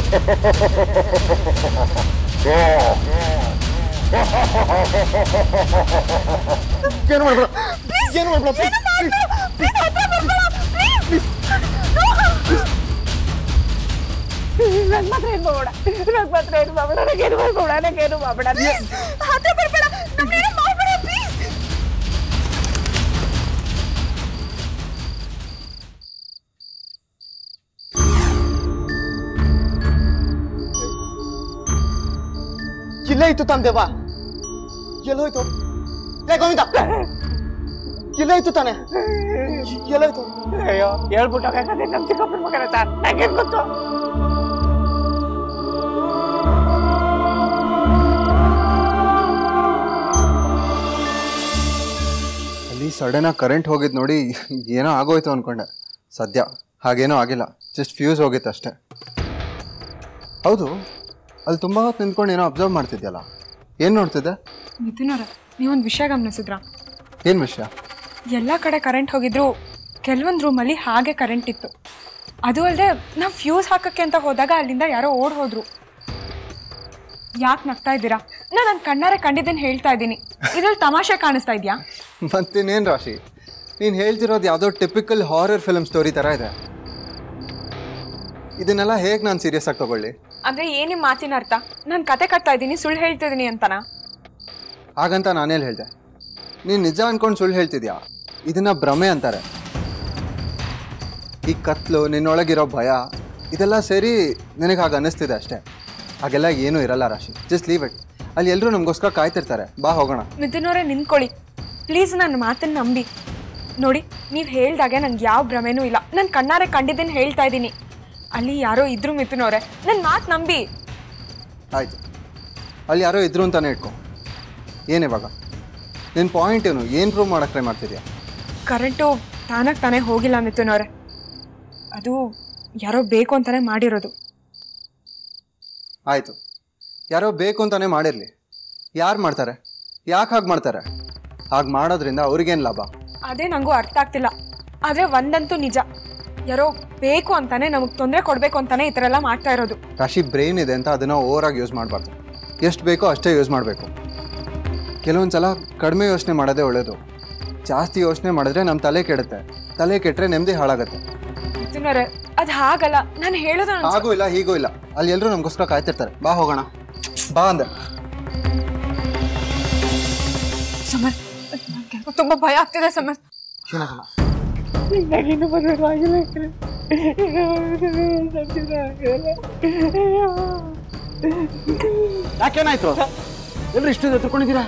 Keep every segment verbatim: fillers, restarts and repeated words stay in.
ಏನು ಮಾಡ್ಬೇಡ ಏನು ಮಾಡ್ಬೇಡ ನನ್ ಮಾತ್ರ ಏನು ಮಾಡ್ಬೇಡ ನನ್ ಮಾತ್ರ ಏನು ಮಾಡ್ಬೇಡ ನನಗೇನು ಮಾಡ್ಬೇಡ ನನಗೇನು ಮಾಡ್ಬೇಡ ಹತ್ರ ಬರ್ಬೇಡ ನಮ್ಗೇನು ಮಾಡ್ಬೇಡ ಪ್ಲೀಸ್. ಇಲ್ಲೇ ಇತ್ತು ತಾಂದೇವಾ ಎಲ್ಲೋಯ್ತು ಲೇ ಗೋವಿಂದ ಇಲ್ಲೇ ಇತ್ತು ತಾನೆ ಎಲ್ಲೋಯ್ತು? ಅಯ್ಯೋ ಹೇಳ್ಬಿಟ್ಟು ಹೋಗಕ್ಕೆ ನಮ್ಮ ಚಿಕ್ಕಪ್ಪನ ಮಗನ ಸರ್ ನಂಗೇನು ಗೊತ್ತು. ಅಲ್ಲಿ ಸಡನ್ ಆಗಿ ಕರೆಂಟ್ ಹೋಗಿದ್ದು ನೋಡಿ ಏನೋ ಆಗೋಯ್ತು ಅನ್ಕೊಂಡೆ. ಸದ್ಯ ಹಾಗೇನೋ ಆಗಿಲ್ಲ, ಜಸ್ಟ್ ಫ್ಯೂಸ್ ಹೋಗಿತ್ತು ಅಷ್ಟೇ. ಹೌದು, ಅಲ್ಲಿ ತುಂಬ ಹೊತ್ತು ನಿಂತ್ಕೊಂಡು ಏನೋ ಅಬ್ಸರ್ವ್ ಮಾಡ್ತಿದ್ಯಲ್ಲ, ಏನು ನೋಡ್ತಿದ್ದೆ? ಮಿಥುನ್ ಅವರ ನೀವೊಂದು ವಿಷಯ ಗಮನಿಸಿದ್ರಾ? ಏನು ವಿಷಯ? ಎಲ್ಲ ಕಡೆ ಕರೆಂಟ್ ಹೋಗಿದ್ರು ಕೆಲವೊಂದು ರೂಮಲ್ಲಿ ಹಾಗೆ ಕರೆಂಟ್ ಇತ್ತು. ಅದು ಅಲ್ಲದೆ ನಾವು ಫ್ಯೂಸ್ ಹಾಕಕ್ಕೆ ಅಂತ ಹೋದಾಗ ಅಲ್ಲಿಂದ ಯಾರೋ ಓಡ್ ಹೋದ್ರು. ಯಾಕೆ ನಗ್ತಾ ಇದ್ದೀರಾ? ನಾನು ನನ್ನ ಕಣ್ಣಾರೆ ಕಂಡಿದ್ದೇನೆ ಹೇಳ್ತಾ ಇದ್ದೀನಿ. ಇದ್ರಲ್ಲಿ ತಮಾಷೆ ಕಾಣಿಸ್ತಾ ಇದೆಯಾ? ಮತ್ತಿನ್ನೇನು ರಾಶಿ, ನೀನು ಹೇಳ್ತಿರೋದು ಯಾವುದೋ ಟಿಪಿಕಲ್ ಹಾರರ್ ಫಿಲ್ಮ್ ಸ್ಟೋರಿ ಥರ ಇದೆ. ಇದನ್ನೆಲ್ಲ ಹೇಗೆ ನಾನು ಸೀರಿಯಸ್ ಆಗಿ ತಗೊಳ್ಳಿ? ಅಂದರೆ ಏನೇ ಮಾತಿನ ಅರ್ಥ? ನಾನು ಕತೆ ಕಟ್ತಾ ಇದ್ದೀನಿ, ಸುಳ್ಳು ಹೇಳ್ತಿದ್ದೀನಿ ಅಂತನಾ? ಹಾಗಂತ ನಾನೇನು ಹೇಳಿದೆ? ನೀನು ನಿಜ ಅನ್ಕೊಂಡು ಸುಳ್ಳು ಹೇಳ್ತಿದ್ಯಾ? ಇದನ್ನ ಭ್ರಮೆ ಅಂತಾರೆ. ಈ ಕತ್ಲು, ನಿನ್ನೊಳಗಿರೋ ಭಯ, ಇದೆಲ್ಲ ಸೇರಿ ನಿನಗೆ ಹಾಗೆ ಅನ್ನಿಸ್ತಿದೆ ಅಷ್ಟೇ. ಹಾಗೆಲ್ಲ ಏನೂ ಇರಲ್ಲ ರಾಶಿ, ಜಸ್ಟ್ ಲೀವ್ ಇಟ್. ಅಲ್ಲಿ ಎಲ್ಲರೂ ನಮಗೋಸ್ಕರ ಕಾಯ್ತಿರ್ತಾರೆ, ಬಾ ಹೋಗೋಣ. ಮಿಥುನ್ ಅವರೇ ನಿಂತ್ಕೊಳ್ಳಿ ಪ್ಲೀಸ್, ನನ್ನ ಮಾತನ್ನು ನಂಬಿ. ನೋಡಿ, ನೀವು ಹೇಳ್ದಾಗೆ ನಂಗೆ ಯಾವ ಭ್ರಮೆನೂ ಇಲ್ಲ. ನಾನು ಕಣ್ಣಾರೆ ಕಂಡಿದ್ದೇನೆ ಹೇಳ್ತಾ ಇದ್ದೀನಿ. ಅಲ್ಲಿ ಯಾರೋ ಇದ್ರು ಮಿಥುನ್ ಅವರೇ, ನನ್ನ ಮಾತು ನಂಬಿ. ಆಯಿತು, ಅಲ್ಲಿ ಯಾರೋ ಇದ್ರು ಅಂತಾನೆ ಇಟ್ಕೊ. ಏನಿವಾಗ ನಿನ್ನ ಪಾಯಿಂಟ್ ಏನು? ಏನು ಪ್ರೂವ್ ಮಾಡೋಕ್ಕೆ ಟ್ರೈ ಮಾಡ್ತಿದ್ಯಾ? ಕರೆಂಟು ತಾನಾಗಿ ತಾನೇ ಹೋಗಿಲ್ಲ ಮಿಥುನ್ ಅವರೇ, ಅದು ಯಾರೋ ಬೇಕು ಅಂತಾನೆ ಮಾಡಿರೋದು. ಆಯಿತು, ಯಾರೋ ಬೇಕು ಅಂತಾನೆ ಮಾಡಿರಲಿ. ಯಾರು ಮಾಡ್ತಾರೆ? ಯಾಕೆ ಹಾಗೆ ಮಾಡ್ತಾರೆ? ಹಾಗೆ ಮಾಡೋದ್ರಿಂದ ಅವ್ರಿಗೇನು ಲಾಭ? ಅದೇ ನನಗೂ ಅರ್ಥ ಆಗ್ತಿಲ್ಲ. ಆದರೆ ಒಂದಂತೂ ನಿಜ, ಯಾರೋ ಬೇಕು ಅಂತಾನೆ ನಮಗೆ ತೊಂದರೆ ಕೊಡಬೇಕು ಅಂತಾನೆ ಈ ಥರ ಎಲ್ಲ ಮಾಡ್ತಾ ಇರೋದು. ರಾಶಿ, ಬ್ರೈನ್ ಇದೆ ಅಂತ ಅದನ್ನು ಓವರಾಗಿ ಯೂಸ್ ಮಾಡಬಾರ್ದು. ಎಷ್ಟು ಬೇಕೋ ಅಷ್ಟೇ ಯೂಸ್ ಮಾಡಬೇಕು. ಕೆಲವೊಂದು ಸಲ ಕಡಿಮೆ ಯೋಚನೆ ಮಾಡೋದೇ ಒಳ್ಳೆಯದು. ಜಾಸ್ತಿ ಯೋಚನೆ ಮಾಡಿದ್ರೆ ನಮ್ಮ ತಲೆ ಕೆಡುತ್ತೆ. ತಲೆ ಕೆಟ್ಟರೆ ನೆಮ್ಮದಿ ಹಾಳಾಗುತ್ತೆ. ಮಿಥುನರೇ, ಅದು ಹಾಗಲ್ಲ, ನಾನು ಹೇಳೋದು. ಹಾಗೂ ಇಲ್ಲ ಹೀಗೂ ಇಲ್ಲ, ಅಲ್ಲಿ ಎಲ್ಲರೂ ನಮಗೋಸ್ಕರ ಕಾಯ್ತಿರ್ತಾರೆ. ಬಾ ಹೋಗೋಣ, ಬಾ ಅಂದೆ. ಸಮರ್, ತುಂಬ ಭಯ ಆಗ್ತಿದೆ ಸಮರ್. ನನಗಿನ್ನೂ ಮದುವೆ ಆಗಿಲ್ಲ. ಯಾಕೇನಾಯ್ತು? ಎಲ್ಲರೂ ಇಷ್ಟು ಎತ್ಕೊಂಡಿದ್ದೀರಾ?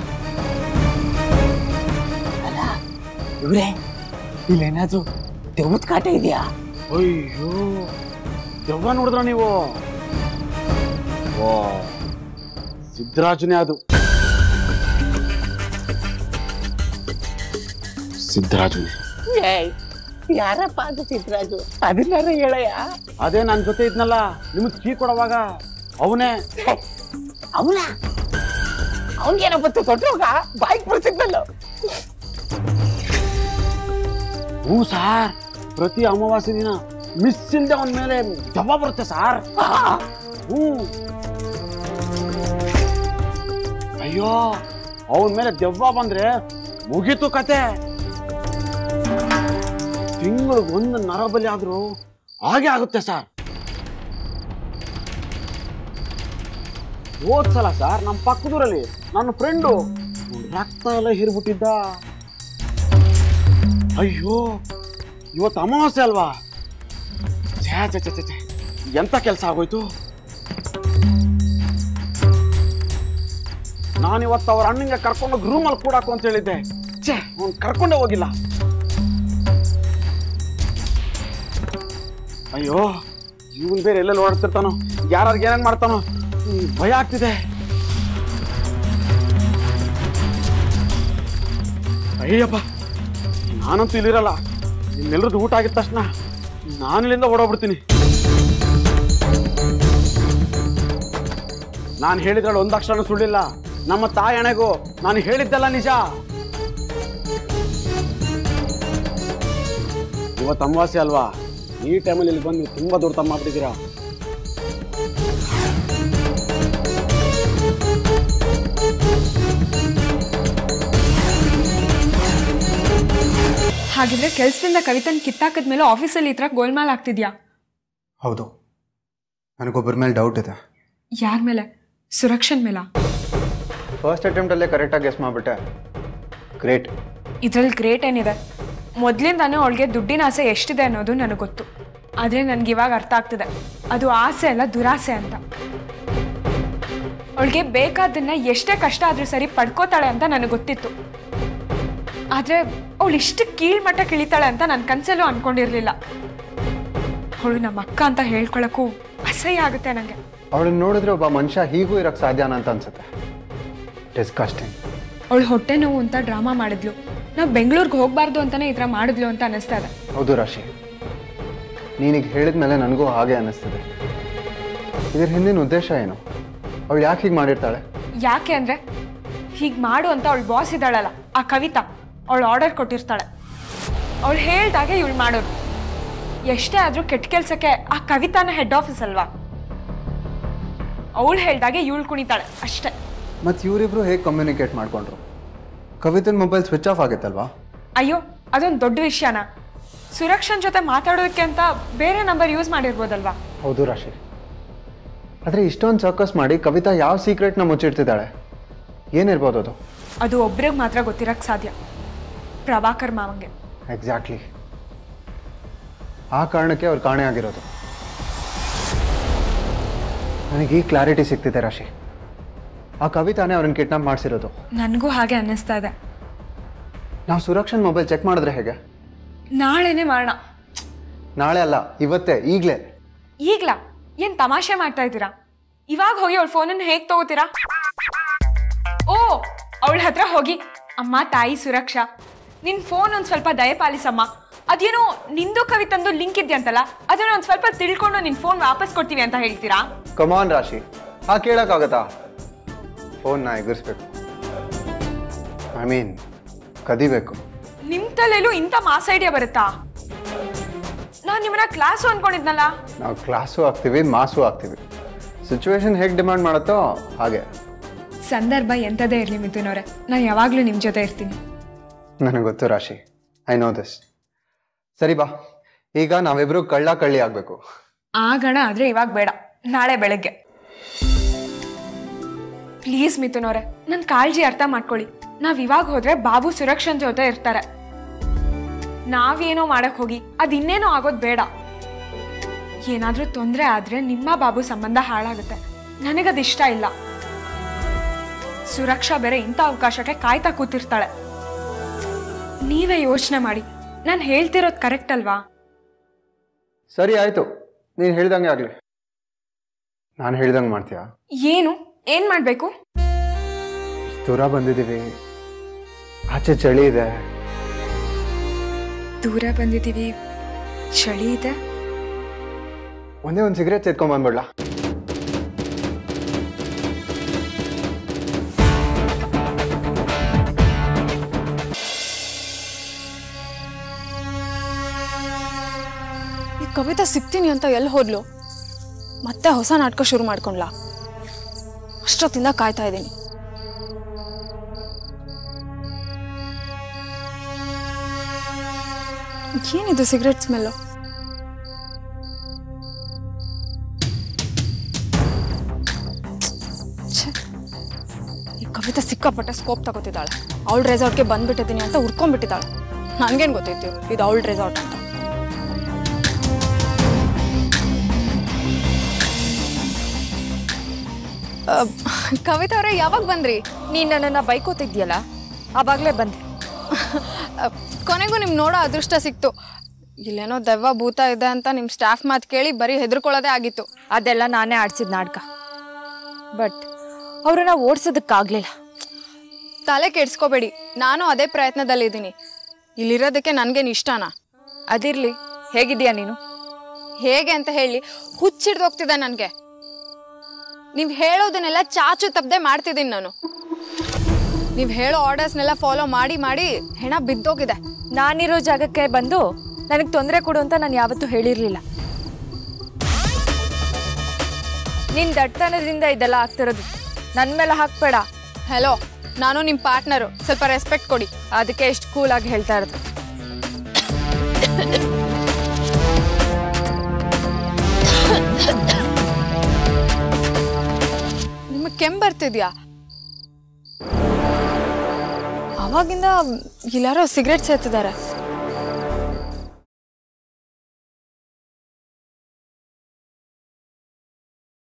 ಅಲ್ಲ ಇವ್ರೆ, ಇಲ್ಲೇನಾದ್ರು ದೆವ್ವದ ಕಾಟ ಇದೆಯಾ? ಅಯ್ಯೋ, ದೆವ್ವ ನೋಡಿದ್ರ ನೀವು? ಓ, ಸಿದ್ದರಾಜನೇ ಅದು. ಸಿದ್ದರಾಜು ಯಾರಪ್ಪ ಅದು ಸಿದ್ದರಾಜು? ಅದನ್ನಾರ ಹೇಳಯ್ಯ. ಅದೇ ನನ್ನ ಜೊತೆ ಇದ್ನಲ್ಲ ನಿಮಗೆ ಕೀ ಕೊಡುವಾಗ, ಅವನೇ. ಅವನ ಅವನಿಗೇನೋ ಬತ್ತು ತೊಟ್ಟೋಗ ಬಾಯ್ಕ್ ಬರ್ತಿದ್ನಲ್ಲ. ಹ್ಞೂ ಸಾರ್, ಪ್ರತಿ ಅಮಾವಾಸ್ಯೆ ದಿನ ಮಿಸ್ ಇಲ್ಲದೆ ಅವನ ಮೇಲೆ ದೆವ್ವ ಬರುತ್ತೆ ಸಾರ್. ಹ್ಞೂ, ಅಯ್ಯೋ, ಅವನ ಮೇಲೆ ದೆವ್ವ ಬಂದ್ರೆ ಮುಗೀತು ಕತೆ. ತಿಂಗಳಿಗೆ ಒಂದು ನರಬಲಿ ಆದ್ರೂ ಹಾಗೆ ಆಗುತ್ತೆ ಸರ್. ಹೋದ್ಸಲ ಸರ್ ನಮ್ಮ ಪಕ್ಕದೂರಲ್ಲಿ ನನ್ನ ಫ್ರೆಂಡು ರಕ್ತ ಎಲ್ಲ ಹೀರ್ಬಿಟ್ಟಿದ್ದ. ಅಯ್ಯೋ, ಇವತ್ತು ಅಮಾವಾಸ್ಯೆ ಅಲ್ವಾ? ಛೇ ಛೇ ಛೇ ಛೇ, ಎಂತ ಕೆಲಸ ಆಗೋಯ್ತು. ನಾನಿವತ್ತು ಅವ್ರ ಅಣ್ಣಂಗೆ ಕರ್ಕೊಂಡೋಗಿ ರೂಮಲ್ಲಿ ಕೂಡಾಕು ಅಂತ ಹೇಳಿದ್ದೆ. ಛೇ, ಅವ್ನು ಕರ್ಕೊಂಡೇ ಹೋಗಿಲ್ಲ. ಅಯ್ಯೋ, ಇವನ್ ಬೇರೆ ಎಲ್ಲೆಲ್ಲಿ ಓಡಾಡ್ತಿರ್ತಾನೋ, ಯಾರಿಗೆ ಏನೇನು ಮಾಡ್ತಾನೋ, ಭಯ ಆಗ್ತಿದೆ. ಅಯ್ಯಪ್ಪ, ನಾನಂತೂ ಇಲ್ಲಿರಲ್ಲ. ನಿಮ್ಮೆಲ್ಲರದ್ದು ಊಟ ಆಗಿದ ತಕ್ಷಣ ನಾನು ಇಲ್ಲಿಂದ ಓಡೋಗ್ಬಿಡ್ತೀನಿ. ನಾನು ಹೇಳಿದ್ರಲ್ಲಿ ಒಂದು ಅಕ್ಷರ ಸುಳ್ಳಿಲ್ಲ. ನಮ್ಮ ತಾಯಿ ಅಣೆಗೂ ನಾನು ಹೇಳಿದ್ದೆಲ್ಲ ನಿಜ. ಇವತ್ತು ಅಮಾವಾಸ್ಯೆ ಅಲ್ವಾ? ಈ ಟೈಮಲ್ಲಿ ಇಲ್ಲಿ ಬಂದು ತುಂಬಾ ದೂರ ತಮ್ಮ ಮಾಡ್ಬಿಟ್ಟಿದ್ದೀರಾ. ಹಾಗಿದ್ರೆ ಕೆಲಸದಿಂದ ಕವಿತನ್ ಕಿತ್ತಾಕದ್ಮೇಲೆ ಆಫೀಸಲ್ಲಿ ಈ ಥರ ಗೋಲ್ಮಾಲ್ ಆಗ್ತಿದ್ಯಾ? ಹೌದು, ನನಗೊಬ್ಬರ ಮೇಲೆ ಡೌಟ್ ಇದೆ. ಯಾರ ಮೇಲೆ? ಸುರಕ್ಷನ್ ಮೇಲ? ಫಸ್ಟ್ ಅಟೆಂಪ್ಟಲ್ಲೇ ಕರೆಕ್ಟಾಗಿ ಗೆಸ್ ಮಾಡಿಬಿಟ್ಟೆ. ಗ್ರೇಟ್. ಇದ್ರಲ್ಲಿ ಗ್ರೇಟ್ ಏನಿದೆ? ಮೊದಲಿಂದಾನೇ ಅವಳಿಗೆ ದುಡ್ಡಿನ ಆಸೆ ಎಷ್ಟಿದೆ ಅನ್ನೋದು ನನಗೆ ಗೊತ್ತು. ಆದರೆ ನನಗೆ ಇವಾಗ ಅರ್ಥ ಆಗ್ತಿದೆ, ಅದು ಆಸೆ ಅಲ್ಲ ದುರಾಸೆ ಅಂತ. ಅವಳಿಗೆ ಬೇಕಾದನ್ನ ಎಷ್ಟೇ ಕಷ್ಟ ಆದರೂ ಸರಿ ಪಡ್ಕೋತಾಳೆ ಅಂತ ನನಗೆ ಗೊತ್ತಿತ್ತು. ಆದರೆ ಅವಳು ಇಷ್ಟು ಕೀಳ್ಮಟ್ಟಕ್ಕೆ ಇಳಿತಾಳೆ ಅಂತ ನನ್ನ ಕನಸಲ್ಲೂ ಅಂದ್ಕೊಂಡಿರಲಿಲ್ಲ. ಅವಳು ನಮ್ಮ ಅಕ್ಕ ಅಂತ ಹೇಳ್ಕೊಳಕ್ಕೂ ಅಸಹ್ಯ ಆಗುತ್ತೆ ನನಗೆ. ಅವಳನ್ನ ನೋಡಿದ್ರೆ ಒಬ್ಬ ಮನುಷ್ಯ ಹೀಗೂ ಇರೋಕ್ಕೆ ಸಾಧ್ಯನಾ ಅಂತ ಅನ್ಸುತ್ತೆ. ಡಿಸ್ಕಸ್ಟಿಂಗ್. ಅವಳು ಹೊಟ್ಟೆ ನೋವು ಅಂತ ಡ್ರಾಮಾ ಮಾಡಿದ್ಲು. ನಾವು ಬೆಂಗಳೂರಿಗೆ ಹೋಗಬಾರ್ದು ಅಂತಾನೆ ಈ ಥರ ಮಾಡಿದ್ಲು ಅಂತ ಅನ್ನಿಸ್ತಾ ಇದೆ. ಹೌದು ರಾಶಿ, ನೀನೀಗ ಹೇಳಿದ ಮೇಲೆ ನನಗೂ ಹಾಗೆ ಅನ್ನಿಸ್ತಿದೆ. ಇದ್ರ ಹಿಂದಿನ ಉದ್ದೇಶ ಏನು? ಅವಳು ಯಾಕೆ ಹೀಗೆ ಮಾಡಿರ್ತಾಳೆ? ಯಾಕೆ ಅಂದರೆ ಹೀಗೆ ಮಾಡು ಅಂತ ಅವಳು ಬಾಸ್ ಇದ್ದಾಳಲ್ಲ, ಆ ಕವಿತಾ, ಅವಳು ಆರ್ಡರ್ ಕೊಟ್ಟಿರ್ತಾಳೆ. ಅವಳು ಹೇಳ್ದಾಗೆ ಇವಳು ಮಾಡೋದು. ಎಷ್ಟೇ ಆದರೂ ಕೆಟ್ಟ ಕೆಲಸಕ್ಕೆ ಆ ಕವಿತಾನ ಹೆಡ್ ಆಫೀಸ್ ಅಲ್ವಾ, ಅವಳು ಹೇಳ್ದಾಗೆ ಇವಳು ಕುಣಿತಾಳೆ ಅಷ್ಟೇ. ಮತ್ತು ಇವರಿಬ್ರು ಹೇಗೆ ಕಮ್ಯುನಿಕೇಟ್ ಮಾಡ್ಕೊಂಡ್ರು? ಕವಿತನ ಮೊಬೈಲ್ ಸ್ವಿಚ್ ಆಫ್ ಆಗಿತ್ತಲ್ವಾ? ಅಯ್ಯೋ, ಅದೊಂದು ದೊಡ್ಡ ವಿಷಯನಾ? ಸುರಕ್ಷನ್ ಜೊತೆ ಮಾತಾಡೋದಕ್ಕೆ ಅಂತ ಬೇರೆ ನಂಬರ್ ಯೂಸ್ ಮಾಡಿರ್ಬೋದಲ್ವಾ? ಹೌದು ರಾಶಿ, ಆದರೆ ಇಷ್ಟೊಂದು ಸರ್ಕಸ್ ಮಾಡಿ ಕವಿತಾ ಯಾವ ಸೀಕ್ರೆಟ್ನ ಮುಚ್ಚಿಡ್ತಿದ್ದಾಳೆ? ಏನಿರ್ಬೋದು ಅದು? ಅದು ಒಬ್ರಿಗೆ ಮಾತ್ರ ಗೊತ್ತಿರಕ್ಕೆ ಸಾಧ್ಯ, ಪ್ರಭಾಕರ್ ಮಾವಂಗೆ. ಎಕ್ಸಾಕ್ಟ್ಲಿ, ಆ ಕಾರಣಕ್ಕೆ ಅವ್ರು ಕಾಣೆ ಆಗಿರೋದು. ನನಗೆ ಈ ಕ್ಲಾರಿಟಿ ಸಿಗ್ತಿದೆ ರಾಶಿ. ಆ ಕವಿತಾನೇ ಅವ್ರನ್ನ ಕಿಡ್ನಾಪ್ ಮಾಡಿಸಿರೋದು. ನನಗೂ ಹಾಗೆ ಅನ್ನಿಸ್ತಾ ಇದೆ. ನಾವು ಸುರಕ್ಷನ್ ಮೊಬೈಲ್ ಚೆಕ್ ಮಾಡಿದ್ರೆ ಹೇಗೆ? ನಾಳೆನೇ ಮಾಡೋಣ. ನಾಳೆ ಅಲ್ಲ, ಇವತ್ತೇ, ಈಗಲೇ. ಈಗ್ಲಾ? ಏನ್ ತಮಾಷೆ ಮಾಡ್ತಾ ಇದ್ದೀರಾ? ಇವಾಗ ಹೋಗಿ ಅವಳ ಫೋನನ್ನು ಹೇಗೆ ತಗೋತೀರಾ? ಓ, ಅವಳ ಹತ್ರ ಹೋಗಿ, ಅಮ್ಮ ತಾಯಿ ಸುರಕ್ಷಾ, ನಿನ್ ಫೋನ್ ಒಂದ್ ಸ್ವಲ್ಪ ದಯಪಾಲಿಸಮ್ಮ, ಅದೇನೋ ನಿಂದು ಕವಿತಂದು ಲಿಂಕ್ ಇದೆಯಂತಲ್ಲ, ಅದನ್ನ ಒಂದ್ ಸ್ವಲ್ಪ ತಿಳ್ಕೊಂಡು ನಿನ್ ಫೋನ್ ವಾಪಸ್ ಕೊಡ್ತೀವಿ ಅಂತ ಹೇಳ್ತೀರಾ? ಕಮಾನ್ ರಾಶಿ, ಆ ಕೇಳಕ್ಕಾಗತ್ತಾ? ಫೋನ್ನ ಎಗರಿಸ್ಬೇಕು, ಐ ಮೀನ್ ಕದಿಬೇಕು. ನಿಮ್ ತಲೆಯಲ್ಲೂ ಇಂಥ ಮಾಸ್ ಐಡಿಯಾ ಬರುತ್ತಾ? ನಾನು ನಿಮ್ಮನ್ನ ಕ್ಲಾಸು ಅನ್ಕೊಂಡಿದ್ನಲ್ಲ. ನಾವು ಕ್ಲಾಸು ಆಗ್ತೀವಿ, ಮಾಸು ಆಗ್ತೀವಿ. ಸಿಚುವೇಶನ್ ಹೇಗೆ ಡಿಮಾಂಡ್ ಮಾಡುತ್ತೋ ಹಾಗೆ. ಸಂದರ್ಭ ಎಂಥದೇ ಇರಲಿ ಮಿಥುನವ್ರೆ, ನಾನು ಯಾವಾಗಲೂ ನಿಮ್ಮ ಜೊತೆ ಇರ್ತೀನಿ. ನನಗೆ ಗೊತ್ತು ರಾಶಿ, ಐ ನೋ ದಿಸ್. ಸರಿ ಬಾ, ಈಗ ನಾವಿಬ್ರು ಕಳ್ಳ ಕಳ್ಳಿ ಆಗಬೇಕು. ಆಗೋಣ, ಆದರೆ ಇವಾಗ ಬೇಡ, ನಾಳೆ ಬೆಳಗ್ಗೆ. ಪ್ಲೀಸ್ ಮಿಥುನವ್ರೆ, ನನ್ನ ಕಾಳಜಿ ಅರ್ಥ ಮಾಡ್ಕೊಳ್ಳಿ. ನಾವ್ ಇವಾಗ ಹೋದ್ರೆ ಬಾಬು ಸುರಕ್ಷನ್ ಜೊತೆ ಇರ್ತಾರೆ. ನಾವೇನೋ ಮಾಡಕ್ ಹೋಗಿ ಅದ್ ಇನ್ನೇನೋ ಆಗೋದ್ ಬೇಡ. ಏನಾದ್ರೂ ತೊಂದರೆ ಆದ್ರೆ ನಿಮ್ಮ ಬಾಬು ಸಂಬಂಧ ಹಾಳಾಗುತ್ತೆ. ನನಗದ್ ಇಷ್ಟ ಇಲ್ಲ. ಸುರಕ್ಷಾ ಬೇರೆ ಇಂಥ ಅವಕಾಶಕ್ಕೆ ಕಾಯ್ತಾ ಕೂತಿರ್ತಾಳೆ. ನೀವೇ ಯೋಚನೆ ಮಾಡಿ, ನಾನು ಹೇಳ್ತಿರೋದು ಕರೆಕ್ಟ್ ಅಲ್ವಾ? ಸರಿ ಆಯ್ತು, ನೀನು ಹೇಳ್ದಂಗೆ ಆಗ್ಲಿ. ನಾನು ಹೇಳ್ದಂಗೆ ಮಾಡ್ತೀಯಾ? ಏನು ಏನ್ ಮಾಡ್ಬೇಕು? ದೂರ ಬಂದಿದ್ದೀವಿ, ಆಚೆ ಚಳಿ ಇದೆ. ದೂರ ಬಂದಿದ್ದೀವಿ, ಚಳಿ ಇದೆ. ಒಂದೇ ಒಂದು ಸಿಗರೇಟ್ ಸೇದ್ಕೊಂಡ್ ಬಂದ್ಬಿಡ್ಲಾ? ಈ ಕವಿತಾ ಸಿಗ್ತೀನಿ ಅಂತ ಎಲ್ಲಿ ಹೋದ್ಲು? ಮತ್ತೆ ಹೊಸ ನಾಟಕ ಶುರು ಮಾಡ್ಕೊಂಡ್ಲಾ? ಅಷ್ಟೊತ್ತಿಂದ ಕಾಯ್ತಾ ಇದ್ದೀನಿ. ಏನಿದು ಸಿಗರೇಟ್ ಸ್ಮೆಲ್ಲು? ಈ ಕವಿತಾ ಸಿಕ್ಕಾಪಟ್ಟೆ ಸ್ಕೋಪ್ ತಗೋತಿದ್ದಾಳೆ. ಅವಳ ರೆಸಾರ್ಟ್ಗೆ ಬಂದ್ಬಿಟ್ಟಿದ್ದೀನಿ ಅಂತ ಹುಡ್ಕೊಂಡ್ಬಿಟ್ಟಿದ್ದಾಳೆ. ನನಗೇನು ಗೊತ್ತಿತ್ತು ಇದು ಅವಳ ರೆಸಾರ್ಟ್ ಅಂತ. ಕವಿತಾ ಅವರೇ, ಯಾವಾಗ ಬಂದ್ರಿ? ನೀನು ನನ್ನನ್ನು ಬೈಕೋತಿದ್ಯಲ್ಲ, ಆವಾಗಲೇ ಬಂದೆ. ಕೊನೆಗೂ ನಿಮ್ ನೋಡೋ ಅದೃಷ್ಟ ಸಿಕ್ತು. ಇಲ್ಲೇನೋ ದೆವ್ವ ಭೂತ ಇದೆ ಅಂತ ನಿಮ್ಮ ಸ್ಟಾಫ್ ಮಾತು ಕೇಳಿ ಬರೀ ಹೆದರ್ಕೊಳ್ಳೋದೇ ಆಗಿತ್ತು. ಅದೆಲ್ಲ ನಾನೇ ಆಡ್ಸಿದ ನಾಟಕ. ಬಟ್ ಅವ್ರನ್ನ ಓಡಿಸೋದಕ್ಕಾಗಲಿಲ್ಲ. ತಲೆ ಕೆಡ್ಸ್ಕೋಬೇಡಿ, ನಾನು ಅದೇ ಪ್ರಯತ್ನದಲ್ಲಿದ್ದೀನಿ. ಇಲ್ಲಿರೋದಕ್ಕೆ ನನಗೇನು ಇಷ್ಟನಾ? ಅದಿರಲಿ, ಹೇಗಿದೆಯಾ ನೀನು? ಹೇಗೆ ಅಂತ ಹೇಳಿ ಹುಚ್ಚಿಡ್ದು ಹೋಗ್ತಿದ್ದೆ ನನಗೆ. ನೀವು ಹೇಳೋದನ್ನೆಲ್ಲ ಚಾಚು ತಪ್ಪದೆ ಮಾಡ್ತಿದ್ದೀನಿ ನಾನು. ನೀವು ಹೇಳೋ ಆರ್ಡರ್ಸ್ನೆಲ್ಲ ಫಾಲೋ ಮಾಡಿ ಮಾಡಿ ಹೆಣ ಬಿದ್ದೋಗಿದೆ. ನಾನಿರೋ ಜಾಗಕ್ಕೆ ಬಂದು ನನಗೆ ತೊಂದರೆ ಕೊಡು ಅಂತ ನಾನು ಯಾವತ್ತೂ ಹೇಳಿರಲಿಲ್ಲ. ನಿನ್ನ ದಡ್ತನದಿಂದ ಇದೆಲ್ಲ ಆಗ್ತಿರೋದು. ನನ್ನ ಮೇಲೆ ಹಾಕ್ಬೇಡ. ಹೆಲೋ, ನಾನು ನಿಮ್ಮ ಪಾರ್ಟ್ನರು, ಸ್ವಲ್ಪ ರೆಸ್ಪೆಕ್ಟ್ ಕೊಡಿ. ಅದಕ್ಕೆ ಎಷ್ಟು ಕೂಲಾಗಿ ಹೇಳ್ತಾ ಇರೋದು. ನಿಮಗೆ ಕೆಮ್ಮು ಬರ್ತಿದ್ಯಾ? ಅವಾಗಿಂದ ಎಲ್ಲಾರೋ ಸಿಗರೇಟ್ ಸೇರ್ತಿದ್ದಾರೆ.